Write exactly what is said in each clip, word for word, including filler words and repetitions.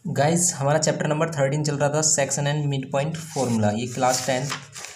Guys हमारा chapter number thirteen चल रहा था, section and mid point formula. ये क्लास टेंथ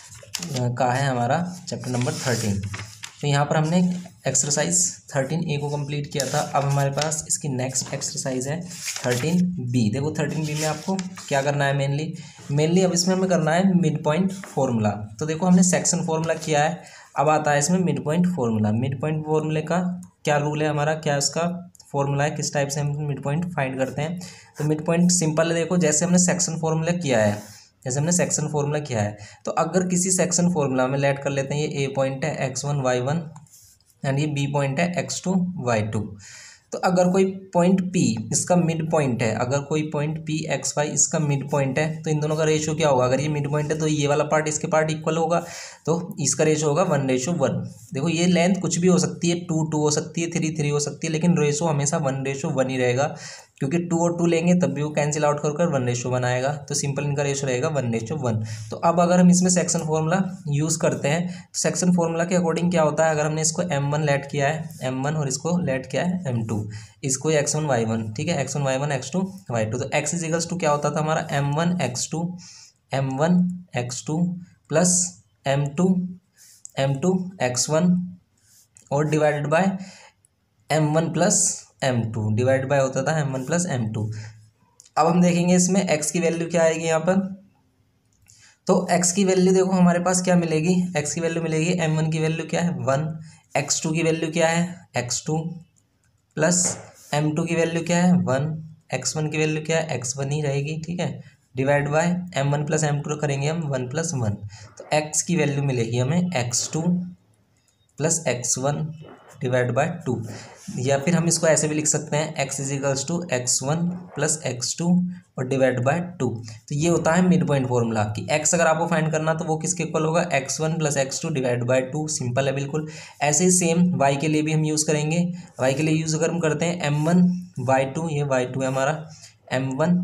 का है हमारा चैप्टर नंबर थर्टीन। तो यहाँ पर हमने एक्सरसाइज थर्टीन ए को कंप्लीट किया था। अब हमारे पास इसकी नेक्स्ट एक्सरसाइज है थर्टीन बी। देखो थर्टीन बी में आपको क्या करना है, मेनली मेनली अब इसमें हमें करना है मिड पॉइंट फॉर्मूला। तो देखो हमने सेक्शन फॉर्मूला किया है, अब आता है इसमें mid point formula. Mid point फॉर्मूले का क्या रूल है हमारा, क्या उसका फॉर्मूला है, किस टाइप से हम मिड पॉइंट फाइंड करते हैं। तो मिड पॉइंट सिंपल है, देखो जैसे हमने सेक्शन फॉर्मूला किया है जैसे हमने सेक्शन फॉर्मूला किया है तो अगर किसी सेक्शन फॉर्मूला में लेट कर लेते हैं, ये ए पॉइंट है x one Y one and ये बी पॉइंट है एक्स टू वाई टू। तो अगर कोई पॉइंट P इसका मिड पॉइंट है, अगर कोई पॉइंट P एक्स वाई इसका मिड पॉइंट है, तो इन दोनों का रेशियो क्या होगा। अगर ये मिड पॉइंट है तो ये वाला पार्ट इसके पार्ट इक्वल होगा, तो इसका रेशियो होगा वन रेशियो वन। देखो ये लेंथ कुछ भी हो सकती है, टू टू हो सकती है, थ्री थ्री हो सकती है, लेकिन रेशियो हमेशा वन रेशियो वन ही रहेगा, क्योंकि टू और टू लेंगे तब भी वो कैंसिल आउट कर कर वन रेशियो वन आएगा। तो सिंपल इनका रेशियो रहेगा वन रेशियो वन। तो अब अगर हम इसमें सेक्शन फॉर्मूला यूज़ करते हैं तो सेक्शन फॉर्मूला के अकॉर्डिंग क्या होता है, अगर हमने इसको एम वन लेट किया है एम वन और इसको लेट किया है एम टू, इसको एक्स वन वाई वन, ठीक है, x one Y one x two Y two. तो एक्स इज इक्वल्स टू क्या होता था हमारा M one x two M one x two plus M two M two x one और divided by M one plus M two, divide by होता था M one plus M two. अब हम देखेंगे इसमें x की वैल्यू क्या आएगी यहाँ पर। तो x की वैल्यू देखो हमारे पास क्या मिलेगी, x की वैल्यू मिलेगी एम वन की वैल्यू क्या है वन, एक्स टू की वैल्यू क्या है x two plus M two की वैल्यू क्या है वन, एक्स वन की वैल्यू क्या है एक्स वन ही रहेगी, ठीक है, divide by M one plus M two करेंगे हम वन प्लस वन। तो x की वैल्यू मिलेगी हमें x two plus x one divide by two, या फिर हम इसको ऐसे भी लिख सकते हैं x is equals to x one plus x two और डिवाइड बाय टू। तो ये होता है मिड पॉइंट फॉर्मूला कि एक्स अगर आपको फाइंड करना तो वो किसके इक्वल होगा, x one plus x two divide by two. Simple है बिल्कुल। ऐसे ही सेम वाई के लिए भी हम यूज़ करेंगे। वाई के लिए यूज़ अगर हम करते हैं एम वन वाई टू, ये वाई टू है हमारा, M one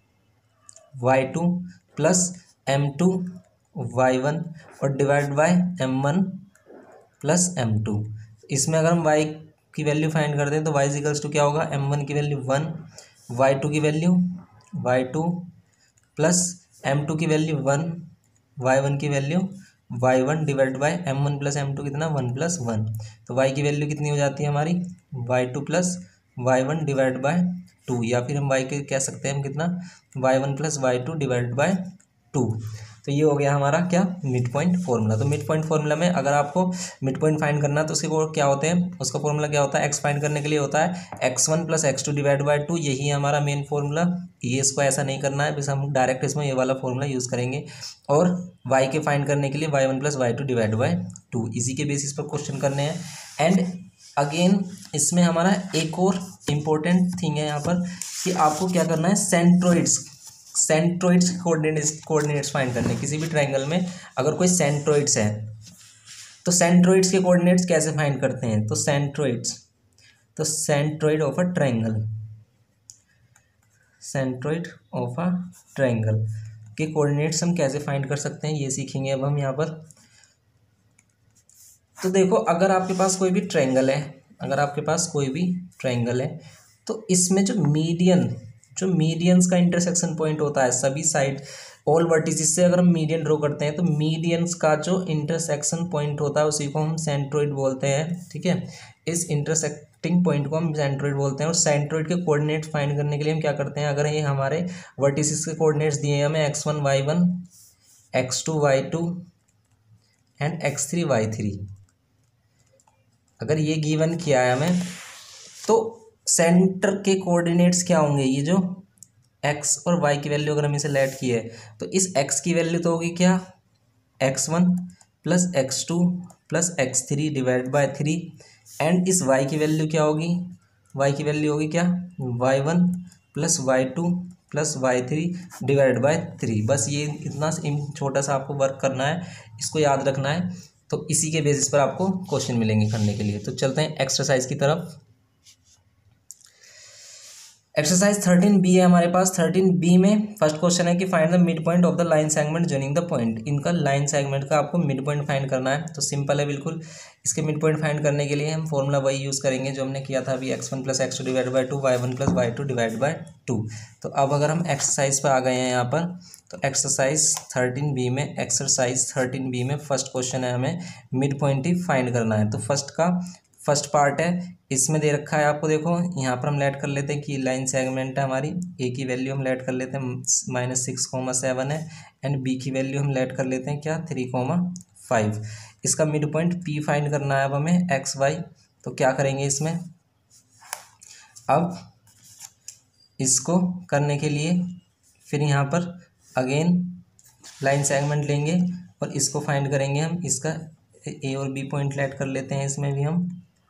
y two plus M two Y one और divide by M one plus M two. इसमें अगर हम y की वैल्यू फाइंड करते हैं तो y इक्वल्स टू क्या होगा, एम वन की वैल्यू वन, वाई टू की value y two plus M two की वैल्यू वन, वाई वन की value y one divide by M one plus M two कितना वन प्लस वन। तो y की value कितनी हो जाती है हमारी y two plus y one divide by two, या फिर हम y के कह सकते हैं हम कितना y one plus Y two divide by two. तो ये हो गया हमारा क्या, मिड पॉइंट फॉर्मूला। तो मिड पॉइंट फॉर्मूला में अगर आपको मिड पॉइंट फाइंड करना है तो उसके को क्या होते हैं, उसका फॉर्मूला क्या होता है, एक्स फाइंड करने के लिए होता है x one plus x two divide by two, यही है हमारा मेन फॉर्मूला। ये इसको ऐसा नहीं करना है, बस हम डायरेक्ट इसमें ये वाला फॉर्मूला यूज़ करेंगे। और वाई के फाइंड करने के लिए y one plus Y two divide by two, इसी के बेसिस पर क्वेश्चन करने हैं। एंड अगेन इसमें हमारा एक और इम्पोर्टेंट थिंग है यहाँ पर कि आपको क्या करना है, centroids centroids coordinates coordinates find करने। किसी भी ट्रायंगल में अगर कोई सेंट्रोइड्स है तो सेंट्रोइड्स के कोऑर्डिनेट्स कैसे फाइंड करते हैं, तो सेंट्रोइड्स तो centroid of a triangle centroid of a triangle के कोऑर्डिनेट्स हम कैसे फाइंड कर सकते हैं, ये सीखेंगे अब हम यहाँ पर। तो देखो अगर आपके पास कोई भी ट्रायंगल है अगर आपके पास कोई भी ट्रायंगल है तो इसमें जो मीडियन जो मीडियंस का इंटरसेक्शन पॉइंट होता है, सभी साइड ऑल वर्टिसेस से अगर हम मीडियन ड्रॉ करते हैं तो मीडियंस का जो इंटरसेक्शन पॉइंट होता है उसी को हम सेंट्रोइड बोलते हैं, ठीक है। इस इंटरसेक्टिंग पॉइंट को हम सेंट्रोइड बोलते हैं। और सेंट्रोइड के कोऑर्डिनेट फाइंड करने के लिए हम क्या करते हैं, अगर ये हमारे वर्टिसेस के कोऑर्डिनेट्स दिए हैं हमें x one Y one x two Y two and x three y three, अगर ये गिवन किया है हमें तो सेंटर के कोऑर्डिनेट्स क्या होंगे, ये जो x और y की वैल्यू अगर हम इसे लेट की है तो इस x की वैल्यू तो होगी क्या x one plus x two plus x three divide by three, and इस y की वैल्यू क्या होगी, y की वैल्यू होगी क्या y one plus Y two plus y three divide by three. बस ये इतना छोटा सा आपको वर्क करना है, इसको याद रखना है। तो इसी के बेसिस पर आपको क्वेश्चन मिलेंगे करने के लिए। तो चलते हैं एक्सरसाइज की तरफ। एक्सरसाइज थर्टीन बी है हमारे पास। थर्टीन बी में फर्स्ट क्वेश्चन है कि find the mid point of the line segment joining the point. इनका लाइन सेगमेंट का आपको मिड पॉइंट फाइंड करना है। तो सिंपल है बिल्कुल। इसके मिड पॉइंट फाइंड करने के लिए हम फॉर्मूला वही यूज़ करेंगे जो हमने किया था अभी, x one plus x two divide by two, Y one plus Y two divide by two. तो अब अगर हम एक्सरसाइज पर आ गए हैं यहाँ पर, तो एक्सरसाइज थर्टीन बी में एक्सरसाइज थर्टीन बी में फर्स्ट क्वेश्चन है, हमें मिड पॉइंट ही फाइंड करना है। तो फर्स्ट का फर्स्ट पार्ट है, इसमें दे रखा है आपको, देखो यहाँ पर हम लेट कर लेते हैं कि लाइन सेगमेंट है हमारी। ए की वैल्यू हम लेट कर लेते हैं माइनस सिक्स कोमा सेवन है, एंड बी की वैल्यू हम लेट कर लेते हैं क्या, थ्री कोमा फाइव। इसका मिड पॉइंट पी फाइंड करना है अब हमें, एक्स वाई। तो क्या करेंगे इसमें, अब इसको करने के लिए फिर यहाँ पर अगेन लाइन सेगमेंट लेंगे और इसको फाइंड करेंगे हम। इसका ए और बी पॉइंट लेट कर लेते हैं, इसमें भी हम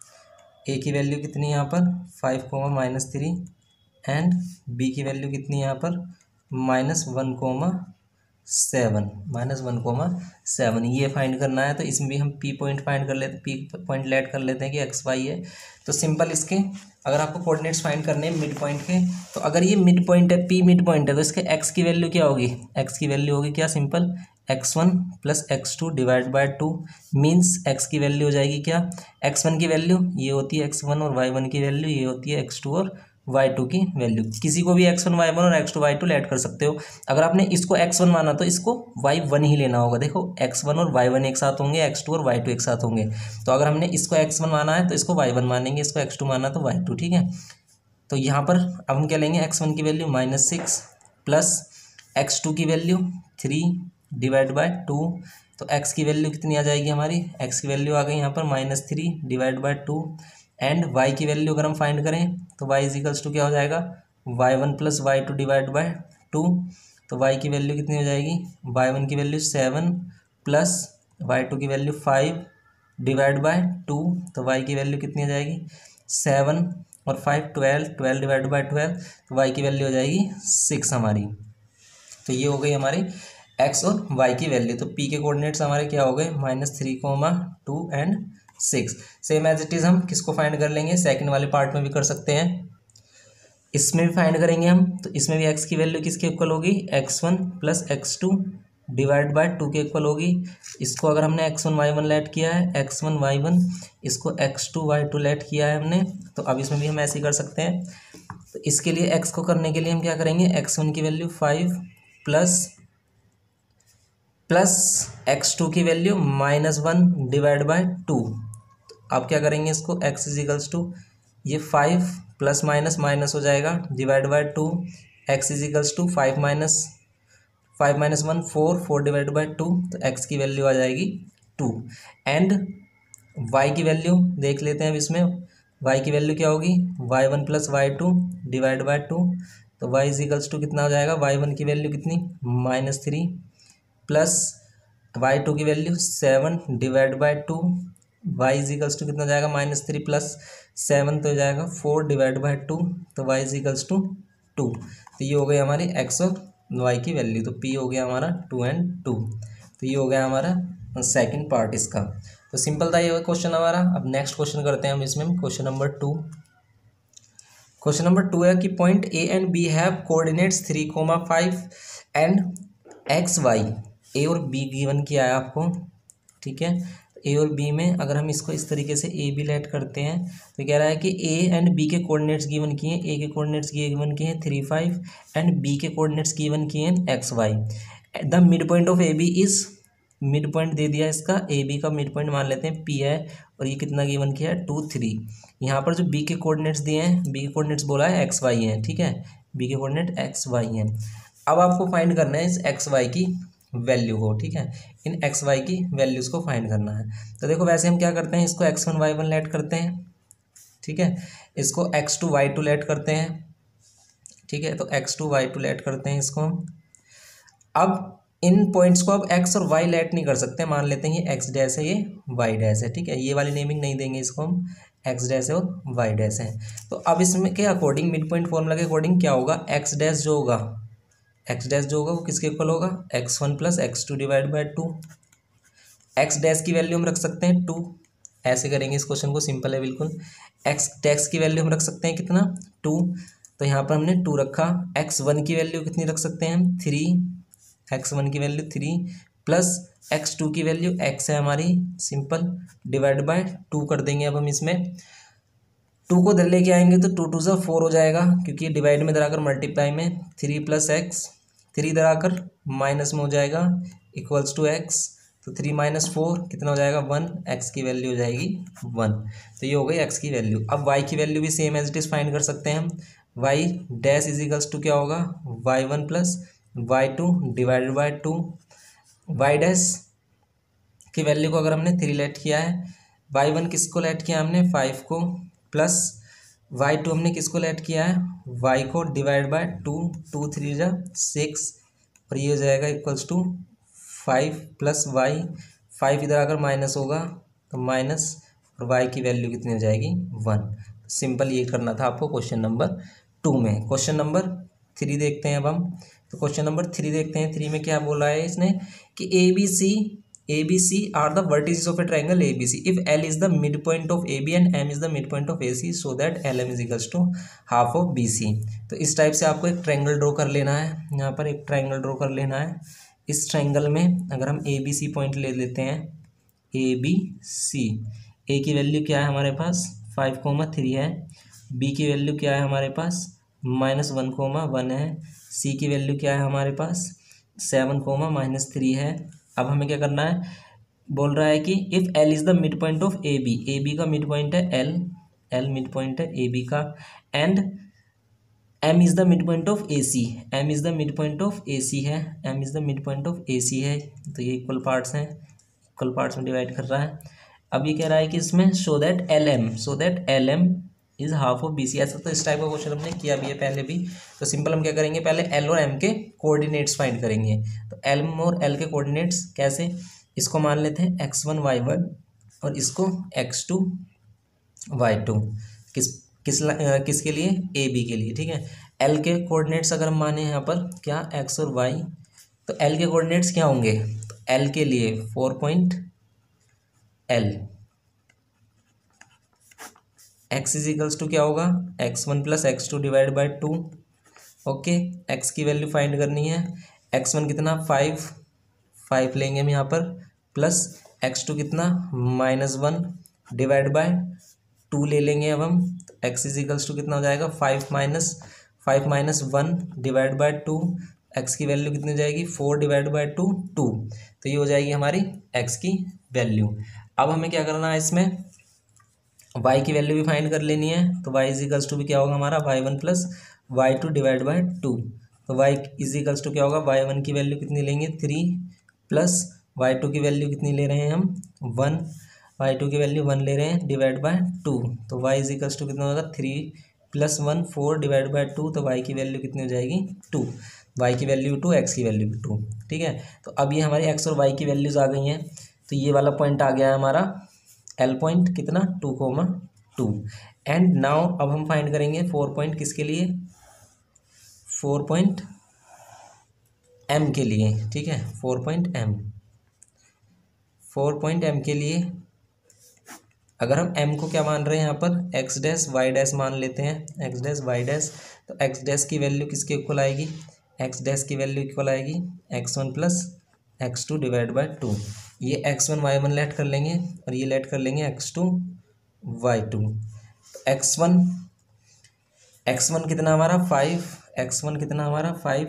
ए की वैल्यू कितनी है यहाँ पर, five comma minus three, and B की वैल्यू कितनी है यहाँ पर, minus one comma seven, minus one comma seven, ये फाइंड करना है। तो इसमें भी हम पी पॉइंट फाइंड कर लेते, पी पॉइंट लेट कर लेते हैं कि एक्स वाई है। तो सिंपल इसके अगर आपको कोऑर्डिनेट्स फाइंड करने हैं मिड पॉइंट के, तो अगर ये मिड पॉइंट है, पी मिड पॉइंट है, तो इसके एक्स की वैल्यू क्या होगी, एक्स की वैल्यू होगी क्या, simple x one plus x two divide by two, means x की वैल्यू हो जाएगी क्या, एक्स वन की वैल्यू ये होती है एक्स वन, और वाई वन की वैल्यू ये होती है एक्स टू और वाई टू की वैल्यू। किसी को भी एक्स वन वाई वन और x two Y two add कर सकते हो। अगर आपने इसको एक्स वन माना तो इसको वाई वन ही लेना होगा। देखो एक्स वन और वाई वन एक साथ होंगे, एक्स टू और वाई टू एक साथ होंगे। तो अगर हमने इसको एक्स वन माना है तो इसको वाई वन मानेंगे, इसको एक्स टू माना तो वाई टू, ठीक है। तो यहाँ पर अब हम क्या लेंगे, एक्स वन की value minus six plus x two की value three divide by two. तो x की वैल्यू कितनी आ जाएगी हमारी, x की वैल्यू आ गई यहाँ पर minus three divide by two, and y की वैल्यू अगर हम फाइंड करें तो y इज इक्वल्स टू क्या हो जाएगा, Y one plus Y two divide by two. तो y की वैल्यू कितनी हो जाएगी, वाई वन की value seven plus Y two की value five divide by two. तो y की वैल्यू कितनी हो जाएगी, सेवन और five twelve, twelve divide by twelve, तो y की वैल्यू हो जाएगी सिक्स हमारी। तो ये हो गई हमारी x और y की वैल्यू। तो p के कोऑर्डिनेट्स हमारे क्या हो गए, minus three comma two and six. Same as it is हम किसको फाइंड कर लेंगे, सेकंड वाले पार्ट में भी कर सकते हैं, इसमें भी फाइंड करेंगे हम। तो इसमें भी x की वैल्यू किसके इक्वल होगी, x one plus x two divide by two के इक्वल होगी। इसको अगर हमने x one Y one let किया है, एक्स वन वाई वन, इसको x two Y two let किया है हमने, तो अब इसमें भी हम ऐसे ही कर सकते हैं। तो इसके लिए x को करने के लिए हम क्या करेंगे, एक्स वन की value five plus plus x two की value minus one divide by two. अब क्या करेंगे इसको, x इज इक्वल्स टू ये फाइव प्लस माइनस माइनस हो जाएगा divide by two, x is equals to five minus five minus one four, four divide by two, तो x की value आ जाएगी टू। एंड y की वैल्यू देख लेते हैं अब इसमें, y की वैल्यू क्या होगी, y one plus Y two divide by two. तो y इज इक्वल्स टू कितना हो जाएगा, वाई वन की वैल्यू कितनी, minus three plus Y two की value seven divide by two, y is equals to कितना हो जाएगा, माइनस थ्री प्लस सेवन तो हो जाएगा फोर डिवाइड बाय टू, तो y is equals to two. तो ये हो गई हमारी एक्स और वाई की वैल्यू। तो पी हो गया हमारा टू एंड टू। तो ये हो गया हमारा सेकंड पार्ट इसका। तो सिंपल था ये क्वेश्चन हमारा। अब नेक्स्ट क्वेश्चन करते हैं हम इसमें, question number two. Question number two है कि point A and B have coordinates three comma five and x y. A और बी गिवन किया है आपको, ठीक है। ए और बी में अगर हम इसको इस तरीके से ए बी लेट करते हैं, तो कह रहा है कि ए एंड बी के कोऑर्डिनेट्स गिवन किए हैं, ए के कोऑर्डिनेट्स गिवन किए हैं थ्री फाइव एंड बी के कोऑर्डिनेट्स गिवन किए हैं x y. The mid point of A B is, mid point दे दिया इसका, ए बी का मिड पॉइंट मान लेते हैं पी है, और ये कितना गिवन किया है, टू थ्री। यहाँ पर जो बी के कोऑर्डिनेट्स दिए हैं, बी के कोऑर्डिनेट्स बोला है एक्स वाई है, ठीक है, बी के कोऑर्डिनेट एक्स वाई हैं। अब आपको फाइंड करना है इस एक्स वाई की वैल्यू को, ठीक है, इन एक्स वाई की वैल्यूज़ को फाइंड करना है। तो देखो वैसे हम क्या करते हैं, इसको x one Y one let करते हैं, ठीक है, इसको x two Y two let करते हैं, ठीक है, तो x two Y two let करते हैं इसको हम। अब इन पॉइंट्स को अब एक्स और वाई लेट नहीं कर सकते, मान लेते हैं ये एक्स डैश है, ये वाई डैश है, ठीक है, ये वाली नेमिंग नहीं देंगे इसको हम, एक्स डैश है और वाई डैश है। तो अब इसमें के अकॉर्डिंग, मिड पॉइंट फॉर्मूला के अकॉर्डिंग क्या होगा, एक्स डैश जो होगा, एक्स डैश जो होगा वो किसके इक्वल होगा, x one plus x two divide by two. X dash की वैल्यू हम रख सकते हैं टू, ऐसे करेंगे इस क्वेश्चन को, सिंपल है बिल्कुल। एक्स डैश की वैल्यू हम रख सकते हैं कितना, टू। तो यहाँ पर हमने टू रखा। एक्स वन की वैल्यू कितनी रख सकते हैं हम, थ्री। एक्स वन की value three plus x two की वैल्यू एक्स है हमारी, सिंपल, डिवाइड बाय टू कर देंगे। अब हम इसमें टू को इधर लेके आएंगे तो टू टू ज़ा फोर हो जाएगा, क्योंकि डिवाइड में इधर आकर मल्टीप्लाई में, थ्री प्लस एक्स, थ्री इधर आकर माइनस में हो जाएगा, इक्वल्स टू एक्स। तो थ्री माइनस फोर कितना हो जाएगा, वन। एक्स की वैल्यू हो जाएगी वन। तो ये हो गई एक्स की वैल्यू। अब वाई की वैल्यू भी same as it is find कर सकते हैं हम। Y dash is equals to क्या होगा, Y one plus Y two divided by two. Y dash की वैल्यू को अगर हमने थ्री लेट किया है, वाई वन किसको लेट किया हमने, फाइव को, प्लस वाई टू हमने किसको लेट किया है, वाई को, divide by two. Two three जा सिक्स, और ये हो जाएगा equals to five plus y. Five इधर आकर माइनस होगा तो माइनस, और वाई की वैल्यू कितनी हो जाएगी, वन। सिंपल ये करना था आपको क्वेश्चन नंबर टू में। क्वेश्चन नंबर थ्री देखते हैं अब हम। तो क्वेश्चन नंबर थ्री देखते हैं। थ्री में क्या बोला है इसने कि A B C A B C are the vertices of a triangle A B C if L is the mid point of A B and M is the mid point of A C so that L M is equals to half of B C. तो इस type से आपको एक triangle draw कर लेना है। यहाँ पर एक ट्राइंगल ड्रॉ कर लेना है। इस ट्राइंगल में अगर हम ए बी सी पॉइंट ले लेते हैं, ए बी सी, ए की वैल्यू क्या है हमारे पास, फाइव कोमा थ्री है। बी की वैल्यू क्या है हमारे पास, माइनस वन कोमा वन है। सी की वैल्यू क्या है हमारे पास, सेवन कोमा माइनस थ्री है। अब हमें क्या करना है, बोल रहा है कि if L is the mid point of A B, A B का मिड पॉइंट है एल, एल मिड पॉइंट है ए बी का, and M is the mid point of A C, M is the mid point of A C है, M is the mid point of A C है। तो ये equal parts हैं, equal parts में divide कर रहा है। अब ये कह रहा है कि इसमें so that L M, so that L M is half of B C. ऐसा तो इस टाइप का क्वेश्चन हमने किया भी है पहले भी। तो सिंपल हम क्या करेंगे, पहले एल और एम के कोऑर्डिनेट्स फाइंड करेंगे। तो एल और एल के कोऑर्डिनेट्स कैसे, इसको मान लेते हैं एक्स वन वाई वन और इसको एक्स टू वाई टू। किस किस किसके लिए, ए बी के लिए, ठीक है। एल के कोऑर्डिनेट्स अगर हम माने यहाँ पर क्या, एक्स और वाई, तो एल के कोऑर्डिनेट्स क्या होंगे, तो एल के लिए for point L, x is equals to क्या होगा, x one plus x two divide by two. Okay, x की वैल्यू फाइंड करनी है। एक्स वन कितना, फाइव, फाइव लेंगे हम यहाँ पर, प्लस एक्स टू कितना, minus one divide by two ले लेंगे अब हम। तो एक्स इज इक्वल्स टू कितना हो जाएगा, five minus five minus one divide by two. X की वैल्यू कितनी हो जाएगी, four divide by two, two. तो ये हो जाएगी हमारी एक्स की वैल्यू। अब हमें क्या करना है, इसमें वाई की वैल्यू भी फाइंड कर लेनी है। तो वाई इज इक्वल्स टू भी क्या होगा हमारा, Y one plus Y two divide by two. तो वाई इज इक्वल्स टू क्या होगा, वाई वन की वैल्यू कितनी लेंगे, थ्री, प्लस वाई टू की वैल्यू कितनी ले रहे हैं हम, वन, वाई टू की वैल्यू वन ले रहे हैं, डिवाइड बाय टू। तो वाई इज इक्वल्स टू कितना होगा, three plus one, four divide by two. तो वाई की वैल्यू कितनी हो जाएगी, टू। वाई की वैल्यू टू, एक्स की वैल्यू भी टू, ठीक है। तो अब ये हमारी एक्स और वाई की वैल्यूज़ आ गई हैं। तो ये वाला पॉइंट आ गया है हमारा एल पॉइंट, कितना, two comma two. And now अब हम फाइंड करेंगे फोर पॉइंट किसके लिए, फोर पॉइंट एम के लिए, ठीक है। For point M, for point M के लिए अगर हम एम को क्या मान रहे हैं यहाँ पर, एक्स डैश वाई डैश मान लेते हैं, एक्स डैश वाई डैश। तो एक्स डैश की वैल्यू किसके इक्वल आएगी, एक्स डैश की वैल्यू इक्वल आएगी x one plus x two divide by two. ये x one Y one let कर लेंगे और ये लेट कर लेंगे x two Y two. X one x one कितना हमारा, फाइव, एक्स वन कितना हमारा, five,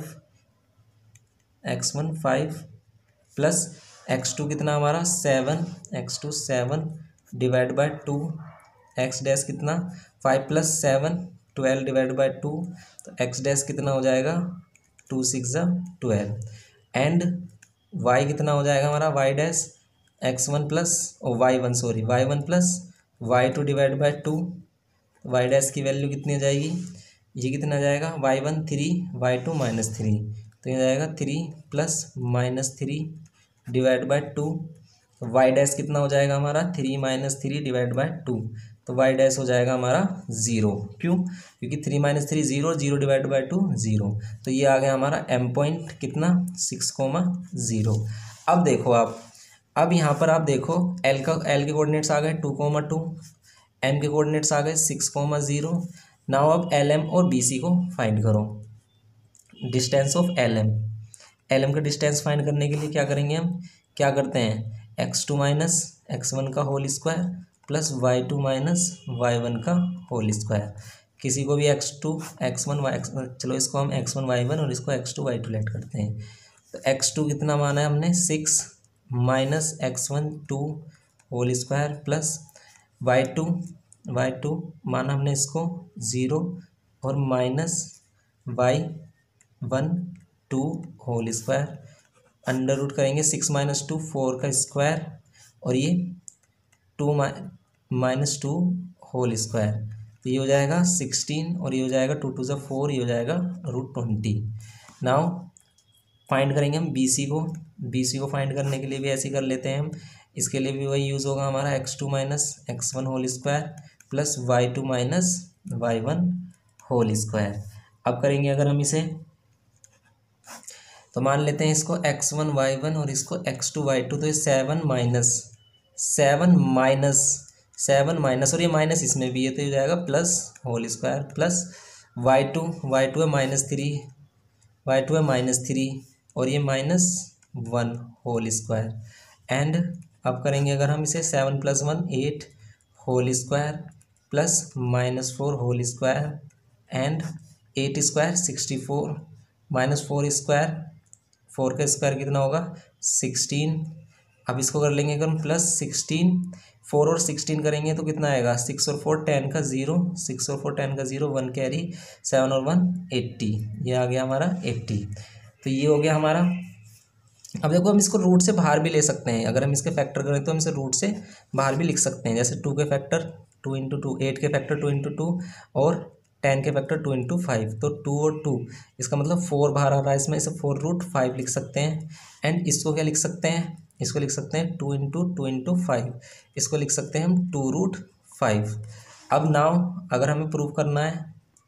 x one five, plus x two कितना हमारा, seven, x to seven divide by two. X dash कितना, five plus seven, twelve divide by two. तो x dash कितना हो जाएगा, टू सिक्स ज़ा ट्वेल्व। एंड वाई कितना हो जाएगा हमारा, y dash x one plus और Y one sorry y one plus Y two divide by two. Y dash की वैल्यू कितनी हो जाएगी, ये कितना जाएगा, Y one three, y two minus three. तो ये जाएगा three plus minus three divide by two. तो वाई डैश कितना हो जाएगा हमारा, three minus three divide by two. तो वाई डैश हो जाएगा हमारा ज़ीरो। क्यों, क्योंकि three minus three zero, zero divide by two zero. तो ये आ गया हमारा एम पॉइंट कितना, सिक्स कोमा ज़ीरो। अब देखो आप, अब यहाँ पर आप देखो एल का एल के कोऑर्डिनेट्स आ गए टू कोमा टू, एम के कोऑर्डिनेट्स आ गए सिक्स कोमा ज़ीरो, नाउ अब एल एम और बी सी को फाइंड करो। Distance of L M, L M का डिस्टेंस फाइंड करने के लिए क्या करेंगे हम, क्या करते हैं, x two minus x one का whole square plus Y two minus Y one का होल स्क्वायर। किसी को भी x two x one y x, चलो इसको हम एक्स वन वाई वन और इसको x two Y two let करते हैं। तो एक्स टू कितना माना है हमने, six minus x one two whole square plus Y two, Y two माना हमने इसको ज़ीरो और minus Y one two whole square, under root करेंगे सिक्स माइनस टू फोर का स्क्वायर और ये two minus two whole square, तो ये हो जाएगा सिक्सटीन और ये हो जाएगा टू टू ज़ा फोर, ये हो जाएगा रूट ट्वेंटी। नाउ फाइंड करेंगे हम बी सी को, बी सी को फाइंड करने के लिए भी ऐसे ही कर लेते हैं हम। इसके लिए भी वही यूज़ होगा हमारा x two minus x one whole square plus Y two minus Y one whole square. अब करेंगे अगर हम इसे, तो मान लेते हैं इसको एक्स वन वाई वन और इसको एक्स टू वाई टू, तो ये seven minus seven minus seven minus और ये माइनस इसमें भी है तो ये जाएगा plus whole square plus Y two, Y two है माइनस थ्री, वाई टू है माइनस थ्री और ये minus one whole square. And अब करेंगे अगर हम इसे, seven plus one eight whole square plus minus four whole square and eight square sixty four minus four square, four का square कितना होगा सिक्सटीन। अब इसको कर लेंगे अगर हम प्लस सिक्सटीन, फोर और सिक्सटीन करेंगे तो कितना आएगा, सिक्स और फोर टेन का ज़ीरो, सिक्स और फोर टेन का ज़ीरो, वन कैरी, सेवन और वन एट्टी, ये आ गया हमारा एट्टी। तो ये हो गया हमारा। अब देखो हम इसको रूट से बाहर भी ले सकते हैं, अगर हम इसके फैक्टर करें तो हम इसे रूट से बाहर भी लिख सकते हैं, जैसे टू के factor two into two, eight के फैक्टर टू इंटू टू और टेन के फैक्टर टू इंटू फाइव, तो टू और टू इसका मतलब फोर बाहर आ रहा है इसमें, इसे फोर रूट फाइव लिख सकते हैं। एंड इसको क्या लिख सकते हैं, इसको लिख सकते हैं two into two into five, इसको लिख सकते हैं हम टू रूट फाइव। अब नाउ अगर हमें प्रूव करना है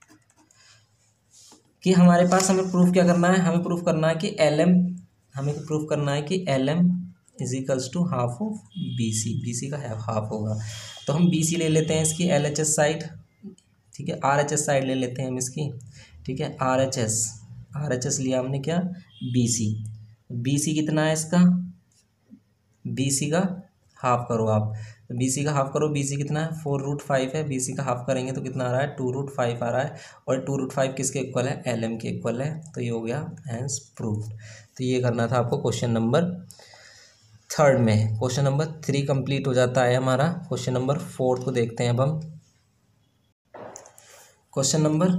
कि हमारे पास, हमें प्रूफ क्या करना है, हमें प्रूफ करना है कि एल एम, हमें प्रूफ करना है कि L M is equals to half of B C, B C का हाफ होगा। तो हम बी सी ले लेते हैं इसकी एल एच एस साइड, ठीक है, आर एच एस साइड ले लेते हैं हम इसकी, ठीक है, R H S, R H S लिया हमने क्या, बी सी, बी सी कितना है इसका, बी सी का हाफ करो आप, तो बी सी का हाफ करो, बी सी कितना है फोर रूट फाइव है, बी सी का हाफ करेंगे तो कितना आ रहा है टू रूट फाइव आ रहा है और टू रूट फाइव किसके इक्वल है, एल एम के इक्वल है। तो ये हो गया हैंस प्रूव्ड। तो ये करना था आपको क्वेश्चन नंबर थर्ड में। क्वेश्चन नंबर थ्री कंप्लीट हो जाता है हमारा। क्वेश्चन नंबर फोर्थ को देखते हैं अब हम। क्वेश्चन नंबर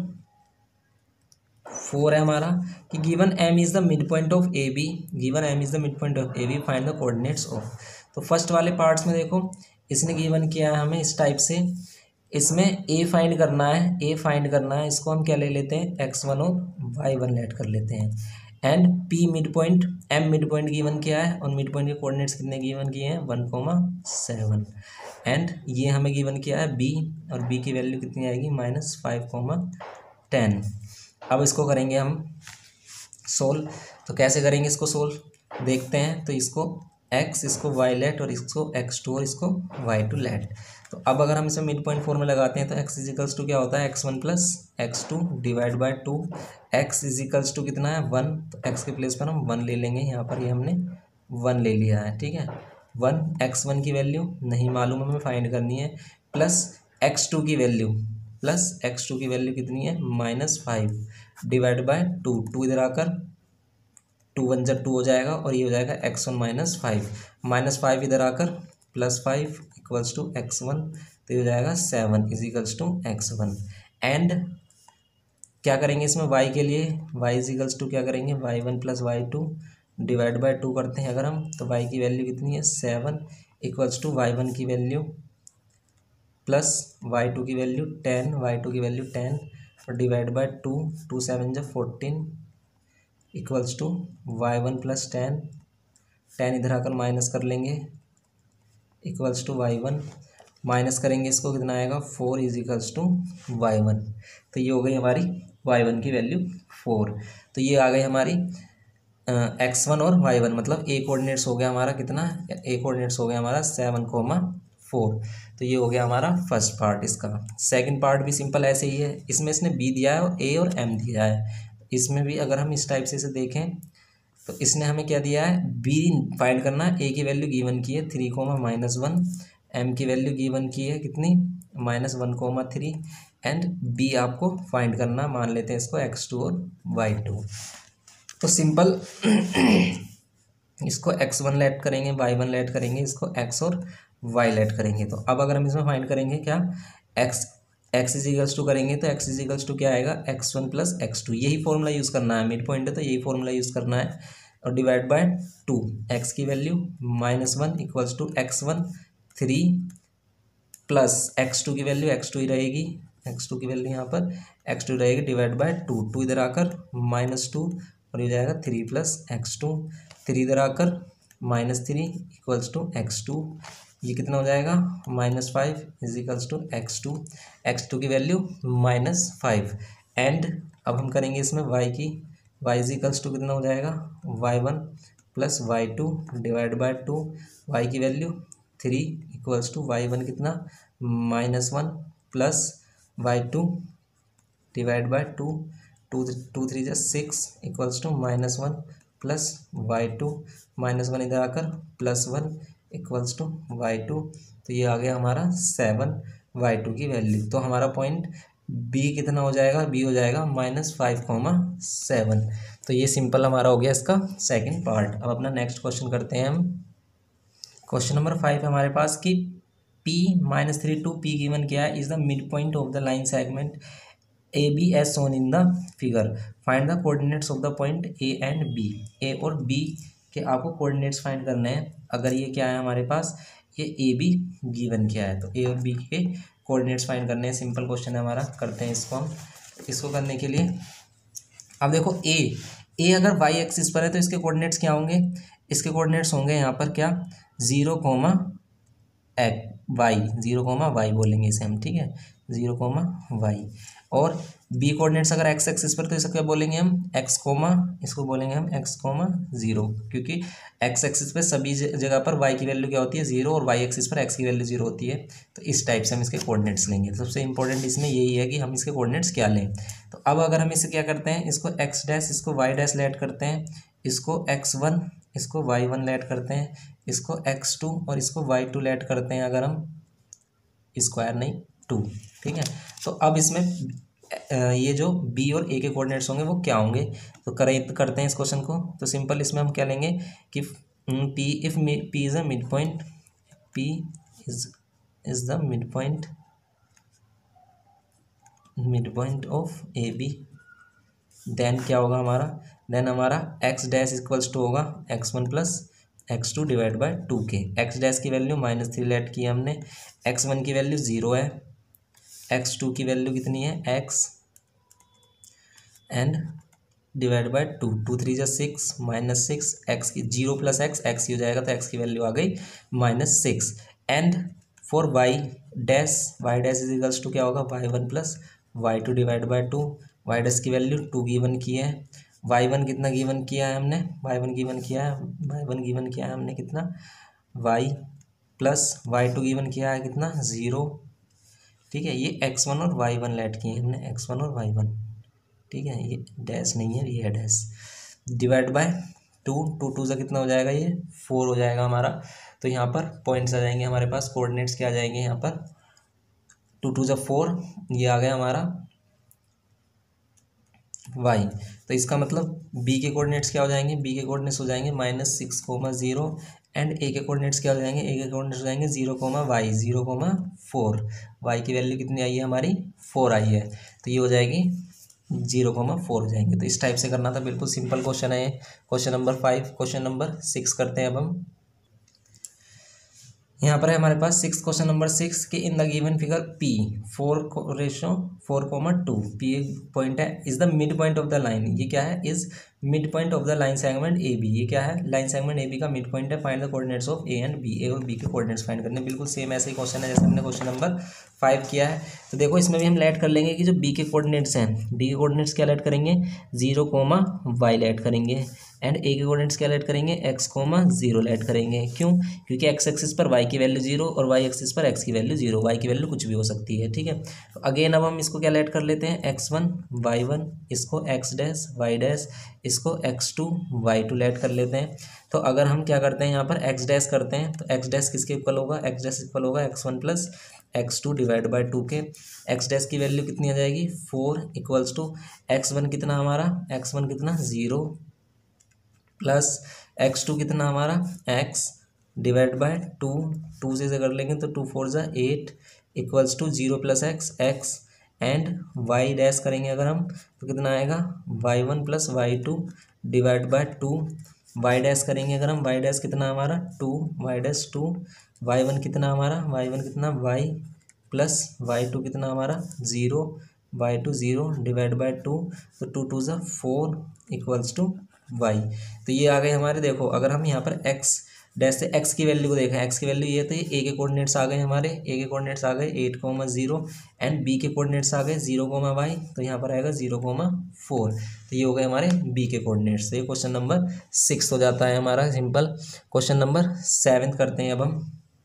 फोर है हमारा कि given M is the mid point of A B, given M is the mid point of A B, find the coordinates of. तो फर्स्ट वाले पार्ट्स में देखो इसने गिवन किया है हमें इस टाइप से, इसमें ए फाइंड करना है, ए फाइंड करना है, इसको हम क्या ले लेते हैं, एक्स वन और वाई वन लेट कर लेते हैं। And P mid point, M mid point given किया है और मिड पॉइंट के कोऑर्डिनेट्स कितने गिवन किए हैं, वन कोमा सेवन। एंड ये हमें गिवन किया है बी, और बी की वैल्यू कितनी आएगी, माइनस फाइव कोमा टेन। अब इसको करेंगे हम सोल्व। तो कैसे करेंगे इसको सोल्व देखते हैं। तो इसको x, इसको y लेट और इसको एक्स टू और इसको वाई टू लेट। तो अब अगर हम इसमें मिड पॉइंट फोर में लगाते हैं तो x इजिकल्स टू क्या होता है, x one plus x two divide by two, X equals to कितना है वन, तो x के प्लेस पर हम वन ले लेंगे, यहाँ पर ये हमने वन ले लिया है, ठीक है। वन, एक्स वन की वैल्यू नहीं मालूम हमें फाइंड करनी है, प्लस एक्स टू की वैल्यू, प्लस एक्स टू की वैल्यू कितनी है, minus five divide by two, two इधर आकर टू वन जब टू हो जाएगा और ये हो जाएगा x one minus five, minus five इधर आकर plus five equals to x one, तो ये हो जाएगा seven is equals to x one. And क्या करेंगे इसमें y के लिए, y इज इक्वल्स टू क्या करेंगे, Y one plus Y two divide by two करते हैं अगर हम, तो y की वैल्यू कितनी है seven equals to Y one की वैल्यू प्लस वाई टू की वैल्यू टेन, वाई टू की वैल्यू टेन और divide by two, two seven जब fourteen equals to Y one plus ten, ten इधर आकर माइनस कर लेंगे equals to Y one, minus करेंगे इसको कितना आएगा, four is equals to Y one. तो ये हो गई हमारी वाई वन की वैल्यू फोर। तो ये आ गई हमारी एक्स वन और वाई वन, मतलब ए कोऑर्डिनेट्स हो गया हमारा कितना, ए कोऑर्डिनेट्स हो गया हमारा सेवन कोमा फोर। तो ये हो गया हमारा फर्स्ट पार्ट इसका। सेकंड पार्ट भी सिंपल ऐसे ही है, इसमें इसने बी दिया है और ए और एम दिया है। इसमें भी अगर हम इस टाइप से इसे देखें तो इसने हमें क्या दिया है, बी फाइंड करना है। ए की वैल्यू गिवन की है three comma minus one, M की वैल्यू गिवन की है कितनी, minus one comma three, and B आपको फाइंड करना, मान लेते हैं इसको एक्स टू और वाई टू। तो सिंपल इसको एक्स वन लेट करेंगे, वाई वन लेट करेंगे, इसको एक्स और वाई लेट करेंगे। तो अब अगर हम इसमें फाइंड करेंगे क्या, X X is equals to करेंगे तो एक्स इज इक्वल्स टू क्या आएगा, X one plus x two. यही फॉर्मूला यूज़ करना है, मिड पॉइंट है तो यही फॉर्मूला यूज़ करना है। और डिवाइड बाय टू, एक्स की value minus one equals to x one three plus x two की वैल्यू एक्स टू ही रहेगी, एक्स टू की वैल्यू यहाँ पर एक्स टू रहेगी, डिवाइड बाय टू, टू इधर आकर माइनस टू और ये जाएगा three plus x two, three इधर आकर minus three equals to x two, ये कितना हो जाएगा minus five is equals to x two, x two की वैल्यू माइनस फाइव। एंड अब हम करेंगे इसमें वाई की, वाई इज इक्वल्स टू कितना हो जाएगा Y one plus Y two divide by two, Y की value three equals to Y one कितना minus one plus Y two divide by two, two two three जा six equals to minus one plus Y two, minus one इधर आकर plus one equals to Y two. तो ये आ गया हमारा seven Y two की वैल्यू। तो हमारा पॉइंट बी कितना हो जाएगा, बी हो जाएगा माइनस फाइव कॉमा सेवन। तो ये सिंपल हमारा हो गया इसका सेकंड पार्ट। अब अपना नेक्स्ट क्वेश्चन करते हैं हम। क्वेश्चन नंबर फाइव हमारे पास कि P minus three two P given क्या है, is the mid point of the line segment A B as shown in the figure, find the coordinates of the point A and B. A और B के आपको coordinates find करने हैं। अगर ये क्या है हमारे पास, ये ए बी गिवन क्या है, तो ए और बी के कोऑर्डिनेट्स फाइंड करने हैं। सिंपल क्वेश्चन है हमारा, करते हैं इसको हम। इसको करने के लिए अब देखो ए ए अगर वाई एक्सिस पर है तो इसके कोऑर्डिनेट्स क्या होंगे, इसके कोऑर्डिनेट्स होंगे यहाँ पर क्या zero comma X Y, zero comma Y बोलेंगे इसे हम, ठीक है, जीरो कोमा वाई। और बी कोऑर्डिनेट्स अगर एक्स एक्सिस पर तो इसे क्या बोलेंगे हम, एक्स कोमा, इसको बोलेंगे हम एक्स कोमा जीरो, क्योंकि एक्स एक्सिस पे सभी जगह पर वाई की वैल्यू क्या होती है जीरो और वाई एक्सिस पर एक्स की वैल्यू जीरो होती है। तो इस टाइप से हम इसके कोऑर्डिनेट्स लेंगे। सबसे इंपॉर्टेंट इसमें यही है कि हम इसके कोऑर्डिनेट्स क्या लें। तो अब अगर हम इसे क्या करते हैं, इसको एक्स डैश इसको वाई डैश लेट करते हैं, इसको एक्स वन इसको वाई वन लेट करते हैं, इसको एक्स टू और इसको वाई टू लेट करते हैं, अगर हम स्क्वायर नहीं टू, ठीक है। तो अब इसमें ये जो बी और ए के कोऑर्डिनेट्स होंगे वो क्या होंगे, तो करें करते हैं इस क्वेश्चन को। तो सिंपल इसमें हम क्या लेंगे कि P if P is a mid point, P is is the mid point mid point of A B, then क्या होगा हमारा, देन हमारा एक्स डैश इक्वल्स टू होगा x one plus x two divide by two के। X dash की value minus three let की हमने, x one की वैल्यू ज़ीरो है, एक्स टू की वैल्यू कितनी है X and divide by two, two three जा सिक्स माइनस सिक्स, एक्स की जीरो प्लस एक्स एक्स की हो जाएगा तो एक्स की वैल्यू आ गई minus six. And for Y dash, Y dash is equals to क्या होगा Y one plus Y two divide by two, Y dash की वैल्यू टू गिवन की है, वाई वन कितना गिवन किया है हमने, वाई वन गिवन किया है, वाई वन गिवन किया है हमने कितना Y plus Y two given किया है कितना ज़ीरो, ठीक है। ये एक्स वन और वाई वन लेट किए हमने, एक्स वन और वाई वन, ठीक है, ये डैश नहीं है ये है dash, divide by two, two two से कितना हो जाएगा ये फोर हो जाएगा हमारा। तो यहाँ पर पॉइंट्स आ जाएंगे हमारे पास, कोऑर्डिनेट्स क्या आ जाएंगे यहाँ पर, टू टू जा फोर, ये आ गया हमारा वाई। तो इसका मतलब बी के कोऑर्डिनेट्स क्या हो जाएंगे, बी के कोऑर्डिनेट्स हो जाएंगे minus six comma zero, and A के कोऑर्डिनेट्स क्या हो जाएंगे, ए के कोऑर्डिनेट्स हो जाएंगे zero comma Y, zero comma four, Y की वैल्यू कितनी आई है हमारी फोर आई है, तो ये हो जाएगी जीरो कोमा फोर हो जाएंगे। तो इस टाइप से करना था, बिल्कुल सिंपल क्वेश्चन है question number five. Question number six करते हैं अब हम। यहाँ पर है हमारे पास सिक्स क्वेश्चन नंबर सिक्स के in the given figure P four ratio four comma two, P एक पॉइंट है, is the mid point of the line, ये क्या है is mid point of the line segment A B, ये क्या है line segment A B का mid point है, find the coordinates of A and B, A और बी के कोऑर्डिनेट्स फाइंड करने। बिल्कुल सेम ऐसे ही क्वेश्चन है जैसे हमने क्वेश्चन नंबर फाइव किया है। तो देखो इसमें भी हम लेट कर लेंगे कि जो बी के कोऑर्डिनेट्स हैं, बी के कोऑर्डिनेट्स क्या लेट करेंगे जीरो कोमा वाई लेट करेंगे, एंड ए के कोऑर्डिनेट्स क्या लेट करेंगे, एक्स कोमा जीरो लेट करेंगे। क्यों, क्योंकि एक्स एक्सिस पर वाई की वैल्यू जीरो और वाई एक्सिस पर एक्स की वैल्यू जीरो, वाई की वैल्यू कुछ भी हो सकती है। ठीक है, तो अगेन अब हम इसको क्या लेट कर लेते हैं, एक्स वन वाई वन, इसको एक्स डैश वाई डैश, इसको x two Y two let कर लेते हैं। तो अगर हम क्या करते हैं यहाँ पर एक्स डैश करते हैं तो एक्स डैश किसके इक्वल होगा, एक्स डैश इक्वल होगा x one plus x two divide by two के। एक्स डैश की वैल्यू कितनी आ जाएगी, four equals to x one कितना हमारा, एक्स वन कितना जीरो प्लस एक्स टू कितना हमारा X divide by two, two से कर लेंगे तो टू फोर ज़ा eight equals to zero plus X X and Y dash करेंगे अगर हम तो कितना आएगा, Y one plus Y two divide by two. Y dash करेंगे अगर हम, वाई डैश कितना हमारा two, Y dash two, Y one कितना हमारा, वाई वन कितना वाई प्लस वाई टू कितना हमारा zero, Y two zero divide by two, तो टू टू ज़ा फोर इक्वल्स टू वाई। तो ये आ गए हमारे, देखो अगर हम यहाँ पर एक्स डैश से एक्स की वैल्यू को देखें, एक्स की वैल्यू ये तो ए के कोऑर्डिनेट्स आ गए हमारे, ए के कोऑर्डिनेट्स आ गए eight comma zero and B के कोऑर्डिनेट्स आ गए जीरो कोमा वाई, तो यहाँ पर आएगा जीरो कोमा फोर। तो ये हो गए हमारे बी के कोऑर्डिनेट्स। तो ये क्वेश्चन नंबर सिक्स हो जाता है हमारा सिंपल। क्वेश्चन नंबर सेवन करते हैं अब हम।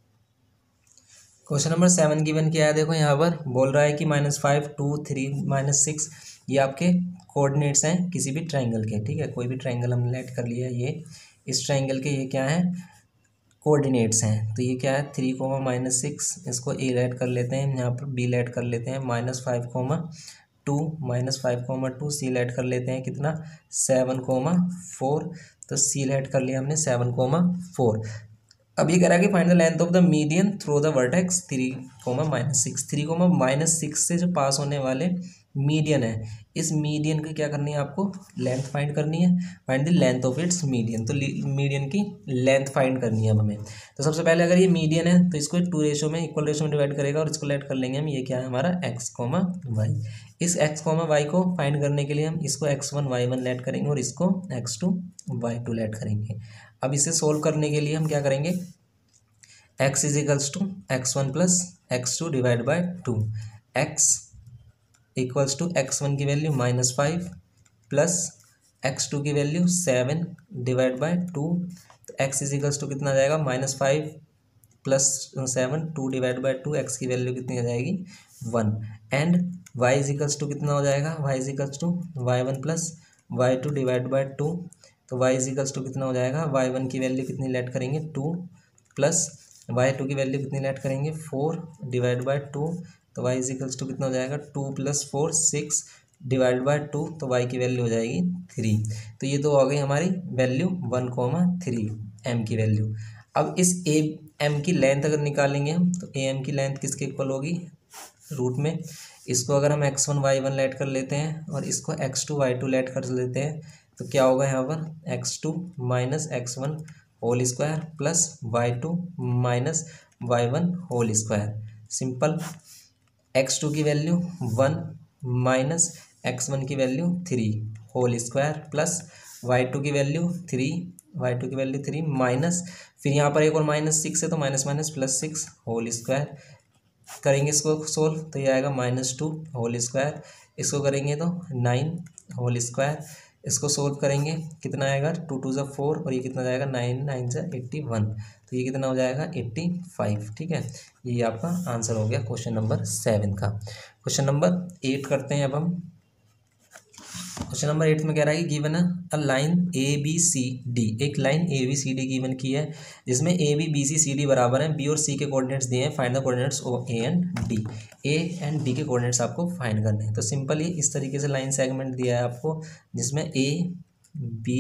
क्वेश्चन नंबर सेवन गिवन किया है, देखो यहाँ पर बोल रहा है कि minus five two three minus six ये आपके कोऑर्डिनेट्स हैं किसी भी ट्राइंगल के। ठीक है, कोई भी ट्राइंगल हम लेट कर लिया, ये इस ट्राइंगल के ये क्या है कोऑर्डिनेट्स हैं। तो ये क्या है थ्री कोमा माइनस सिक्स, इसको ए लेट कर लेते हैं, यहाँ पर बी लेट कर लेते हैं, minus five comma two, minus five comma two, C let कर लेते हैं कितना सेवन कोमा फोर, तो सी लेट कर लिया हमने सेवन कोमा फोर। अब ये कह रहा है कि find the length of the median through the vertex three comma minus six, three comma minus six से जो पास होने वाले मीडियन है, इस मीडियन की क्या करनी है आपको, लेंथ फाइंड करनी है। Find the length of its median, तो मीडियन की लेंथ फाइंड करनी है अब हमें। तो सबसे पहले अगर ये मीडियन है तो इसको टू रेशो में इक्वल रेशो में डिवाइड करेगा और इसको लेट कर लेंगे हम, ये क्या है हमारा एक्स कोमा वाई। इस एक्स कोमा वाई को फाइंड करने के लिए हम इसको x one Y one let करेंगे और इसको x two Y two let करेंगे। अब इसे सोल्व करने के लिए हम क्या करेंगे, x is equals to x one plus x two divide by two, x equals to x one की value minus five plus x two की value seven divide by two, तो x इज इक्वल्स टू कितना आ जाएगा minus five plus seven, two divide by two, x की value कितनी आ जाएगी one and y is equals to कितना हो जाएगा, y is equals to Y one plus Y two divide by two, तो y इज इक्वल्स टू कितना हो जाएगा, वाई वन की वैल्यू कितनी लेट करेंगे टू प्लस वाई टू की वैल्यू कितनी लेट करेंगे फोर डिवाइड बाई टू, तो y इज इक्वल्स टू कितना हो जाएगा two plus four six divide by two, तो y की वैल्यू हो जाएगी थ्री। तो ये तो हो गई हमारी value one comma three M की वैल्यू। अब इस ए एम की लेंथ अगर निकालेंगे हम तो ए एम की लेंथ किसके इक्वल होगी, रूट में इसको अगर हम x one Y one let कर लेते हैं और इसको x two Y two let कर लेते हैं तो क्या होगा यहाँ पर x two minus x one whole square plus Y two minus Y one whole square. Simple, x two की value one minus x one की value three whole square plus Y two की वैल्यू थ्री, वाई टू की value three minus, फिर यहाँ पर एक और minus six है तो minus minus plus six whole square. करेंगे इसको सोल्व तो ये आएगा माइनस टू होल स्क्वायर, इसको करेंगे तो नाइन होल स्क्वायर, इसको सोल्व करेंगे कितना आएगा टू टू ज़ा फोर और ये कितना जाएगा नाइन नाइन ज़ा एट्टी वन, तो ये कितना हो जाएगा एट्टी फाइव। ठीक है, ये आपका आंसर हो गया क्वेश्चन नंबर सेवन का। क्वेश्चन नंबर एट करते हैं अब हम। क्वेश्चन नंबर एट में कह रहा है कि given a line A B C D, एक line A B C D given की है जिसमें A B B C C D बराबर है, बी और सी के कोऑर्डिनेट्स दिए हैं, find the coordinates of A and D. A and D के कोऑर्डिनेट्स आपको फाइंड करने हैं। तो सिंपली इस तरीके से लाइन सेगमेंट दिया है आपको जिसमें A B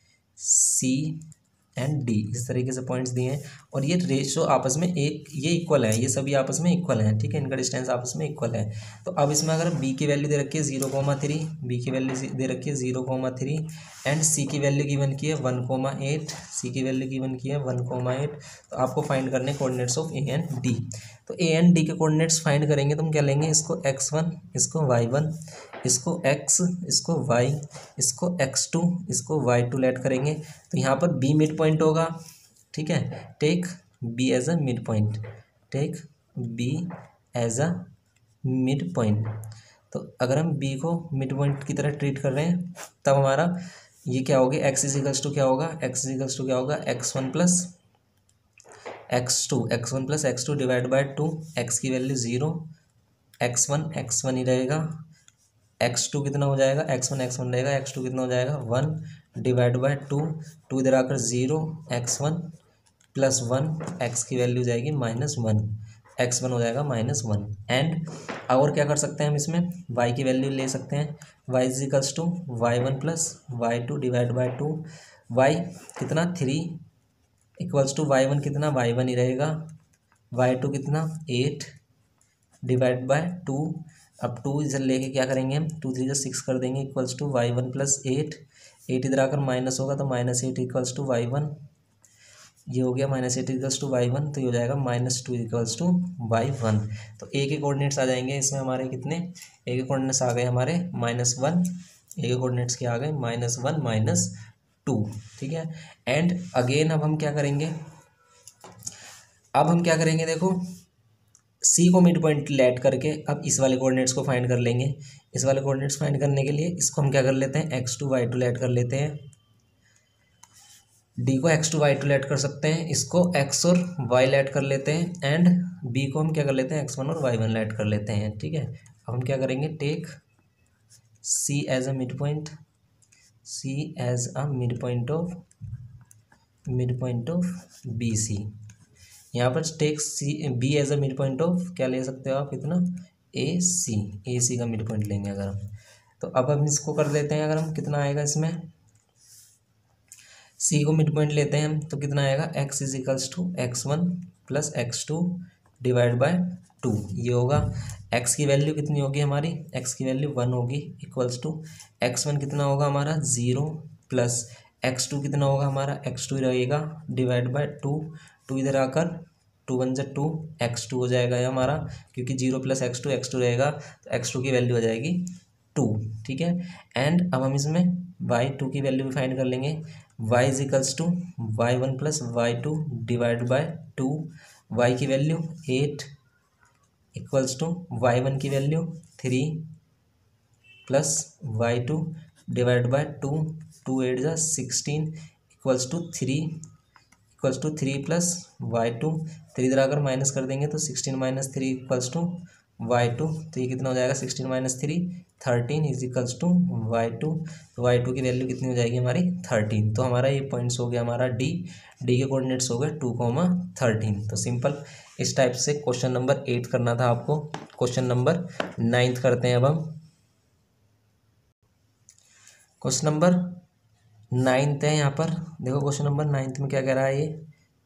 C and D इस तरीके से पॉइंट्स दिए हैं और ये रेशो आपस में एक ये इक्वल है, ये सभी आपस में इक्वल हैं। ठीक है, इनका डिस्टेंस आपस में इक्वल है। तो अब इसमें अगर बी की वैल्यू दे रखी है जीरो कोमा थ्री, बी की वैल्यू दे रखी है zero comma three and C की वैल्यू गिवन की है वन कोमा एट, सी की वैल्यू गिवन की है वन कोमा एट, तो आपको फाइंड करने coordinates of A and D. तो ए एंड डी के कोऑर्डिनेट्स फाइंड करेंगे तो हम क्या लेंगे, इसको एक्स वन, इसको वाई वन, इसको x, इसको y, इसको एक्स टू, इसको वाई टू लेट करेंगे। तो यहाँ पर b मिड पॉइंट होगा। ठीक है, take b as a mid point, take b as a mid point. तो अगर हम b को मिड पॉइंट की तरह ट्रीट कर रहे हैं तब हमारा ये क्या होगी, एक्स इजिकल्स टू क्या होगा, एक्स इजिकल्स टू क्या होगा, x one plus x two, x one plus x two divide by two, x की value zero, x one x one ही रहेगा, एक्स टू कितना हो जाएगा, एक्स वन एक्स वन रहेगा, एक्स टू कितना हो जाएगा one divide by two, two इधर आकर zero, x one plus one, x की वैल्यू जाएगी माइनस वन, एक्स वन हो जाएगा माइनस वन। एंड और क्या कर सकते हैं हम इसमें, वाई की वैल्यू ले सकते हैं, y is equals to Y one plus Y two divide by two, y कितना three equals to Y one कितना, वाई वन ही रहेगा, वाई टू कितना एट डिवाइड बाय टू, अब टू इधर लेके क्या करेंगे हम, टू थ्री जो सिक्स कर देंगे equals to Y one plus eight, eight इधर आकर माइनस होगा तो minus eight equals to Y one, ये हो गया minus eight equals to Y one, तो ये हो जाएगा minus two equals to Y one. तो ए के कोऑर्डिनेट्स आ जाएंगे इसमें हमारे कितने, ए के कोऑर्डिनेट्स आ गए हमारे माइनस वन, ए के कोऑर्डिनेट्स क्या आ गए माइनस वन माइनस टू, ठीक है। एंड अगेन अब हम क्या करेंगे, अब हम क्या करेंगे देखो, सी को मिड पॉइंट लेट करके अब इस वाले कोऑर्डिनेट्स को फाइंड कर लेंगे। इस वाले कोऑर्डिनेट्स फाइंड करने के लिए इसको हम क्या कर लेते हैं, x two Y two let कर लेते हैं, डी को x two Y two let कर सकते हैं, इसको एक्स और वाई लेट कर लेते हैं, एंड बी को हम क्या कर लेते हैं, एक्स वन और वाई वन लेट कर लेते हैं, ठीक है। अब हम क्या करेंगे, take C as a mid point, C as a mid point of mid point of B C, यहाँ पर take C B as a mid point of क्या ले सकते हो आप इतना, ए सी, ए सी का मिड पॉइंट लेंगे अगर हम, तो अब हम इसको कर लेते हैं, अगर हम कितना आएगा इसमें, सी को मिड पॉइंट लेते हैं हम तो कितना आएगा, x is equals to x one plus x two divide by two, ये होगा, एक्स की वैल्यू कितनी होगी हमारी, एक्स की वैल्यू वन होगी इक्वल्स टू एक्स वन कितना होगा हमारा ज़ीरो प्लस एक्स टू कितना होगा हमारा, एक्स टू रहेगा डिवाइड बाय टू, टू इधर आकर टू वन जा टू, एक्स टू हो जाएगा ये हमारा, क्योंकि zero plus x two x two रहेगा तो एक्स टू की वैल्यू हो जाएगी टू, ठीक है। एंड अब हम इसमें वाई टू की वैल्यू भी फाइंड कर लेंगे, y is equals to Y one plus Y two divide by two, Y की value eight equals to Y one की value three plus Y two divide by two, two eight जा sixteen equals to three equals to three plus Y two, three इधर आकर minus कर देंगे तो sixteen minus three equals to Y two, तो ये कितना हो जाएगा sixteen minus three thirteen is equals to Y two, तो वाई टू की वैल्यू कितनी हो जाएगी हमारी थर्टीन। तो हमारा ये पॉइंट्स हो गया हमारा डी, डी के कोऑर्डिनेट्स हो गए टू कोमा थर्टीन। तो सिंपल इस टाइप से क्वेश्चन नंबर एट करना था आपको। क्वेश्चन नंबर नाइन्थ करते हैं अब हम। क्वेश्चन नंबर नाइन्थ है यहाँ पर, देखो क्वेश्चन नंबर नाइन्थ में क्या कह रहा है ये